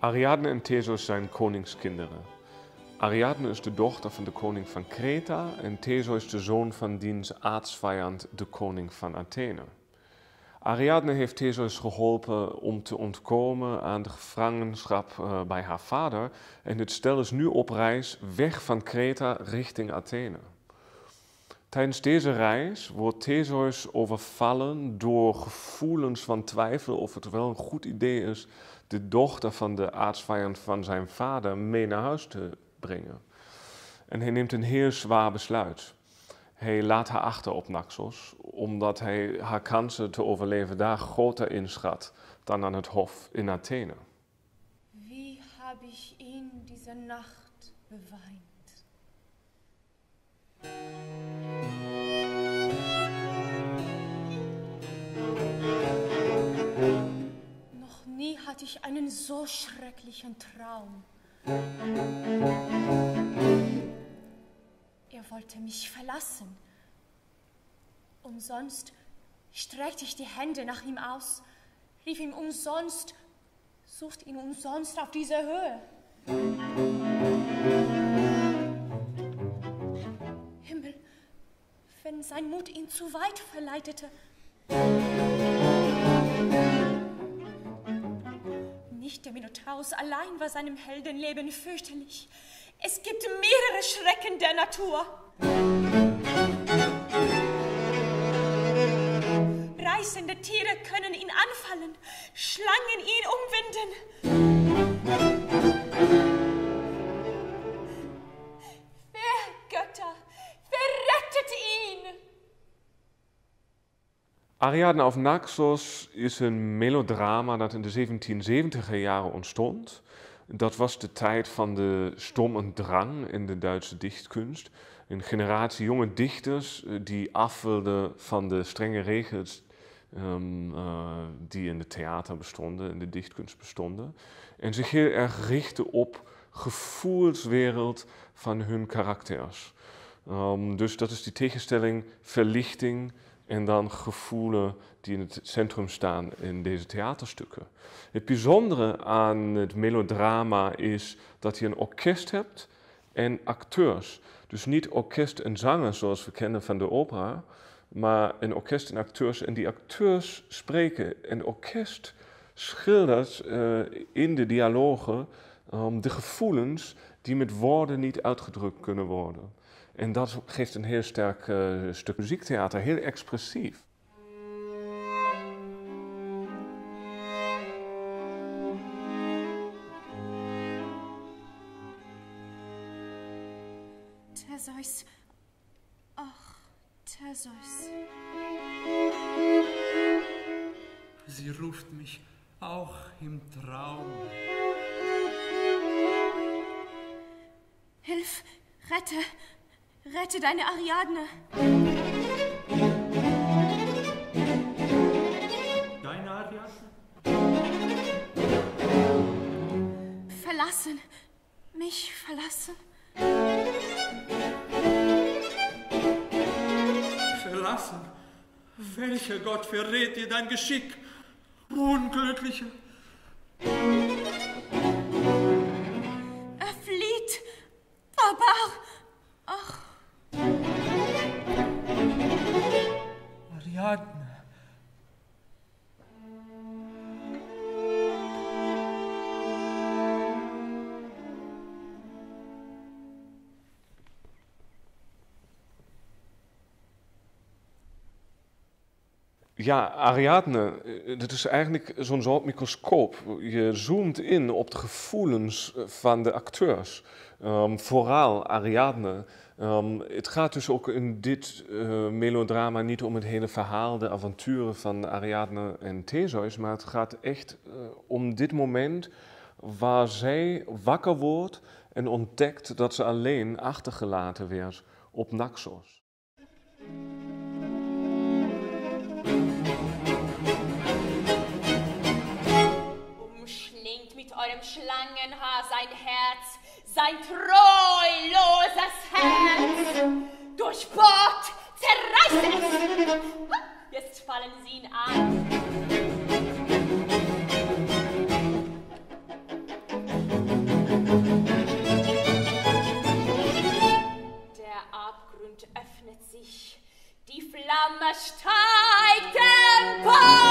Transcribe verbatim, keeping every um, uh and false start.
Ariadne en Theseus zijn koningskinderen. Ariadne is de dochter van de koning van Kreta en Theseus de zoon van diens aartsvijand, de koning van Athene. Ariadne heeft Theseus geholpen om te ontkomen aan de gevangenschap uh, bij haar vader en het stel is nu op reis weg van Kreta richting Athene. Tijdens deze reis wordt Theseus overvallen door gevoelens van twijfel of het wel een goed idee is de dochter van de aartsvijand van zijn vader mee naar huis te brengen. En hij neemt een heel zwaar besluit. Hij laat haar achter op Naxos, omdat hij haar kansen te overleven daar groter inschat dan aan het hof in Athene. Wie heb ik in deze nacht beweint? Noch nie hatte ich einen so schrecklichen Traum. Er wollte mich verlassen. Umsonst streckte ich die Hände nach ihm aus, rief ihn umsonst, suchte ihn umsonst auf dieser Höhe. Himmel, wenn sein Mut ihn zu weit verleitete. Nicht der Minotaurus allein war seinem Heldenleben fürchterlich. Es gibt mehrere Schrecken der Natur. Reißende Tiere können ihn anfallen, Schlangen ihn umwinden. Wer, Götter, wer rettet ihn? Ariadne auf Naxos is een melodrama dat in de zeventienzeventiger jaren ontstond. Dat was de tijd van de Sturm und Drang in de Duitse dichtkunst. Een generatie jonge dichters die af wilden van de strenge regels um, uh, die in de theater bestonden, in de dichtkunst bestonden. En zich heel erg richten op gevoelswereld van hun karakters. Um, dus dat is die tegenstelling verlichting en dan gevoelen die in het centrum staan in deze theaterstukken. Het bijzondere aan het melodrama is dat je een orkest hebt en acteurs. Dus niet orkest en zangers zoals we kennen van de opera, maar een orkest en acteurs. En die acteurs spreken en orkest schildert uh, in de dialogen um, de gevoelens die met woorden niet uitgedrukt kunnen worden. En dat geeft een heel sterk uh, stuk muziektheater, heel expressief. Theseus, ach, Theseus. Sie ruft mich auch im Traum. Hilf, rette, rette deine Ariadne. Deine Ariadne? Verlassen, mich verlassen. Verlassen? Welcher Gott verrät dir dein Geschick? Unglückliche! Er flieht! Barbar! Ach! Ariadne! Ja, Ariadne, dat is eigenlijk zo'n soort microscoop. Je zoomt in op de gevoelens van de acteurs. Um, vooral Ariadne. Um, het gaat dus ook in dit uh, melodrama niet om het hele verhaal, de avonturen van Ariadne en Theseus, maar het gaat echt uh, om dit moment waar zij wakker wordt en ontdekt dat ze alleen achtergelaten werd op Naxos. Mit eurem Schlangenhaar sein Herz, sein treuloses Herz, durchbohrt, zerreißt es. Jetzt fallen sie ihn an. Abgrund öffnet sich, die Flamme steigt empor.